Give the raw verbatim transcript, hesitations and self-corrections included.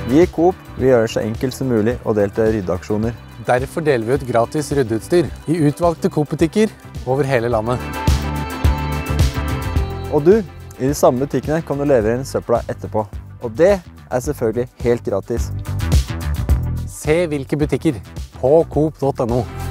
Vi i Coop vil gjøre det så enkelt som mulig å delta i ryddeaksjoner. Derfor deler vi ut gratis ryddeutstyr i utvalgte Coop-butikker over hele landet. Og du, i de samme butikkene kan du levere inn søpla etterpå. Og det er selvfølgelig helt gratis. Se hvilke butikker på coop punktum no.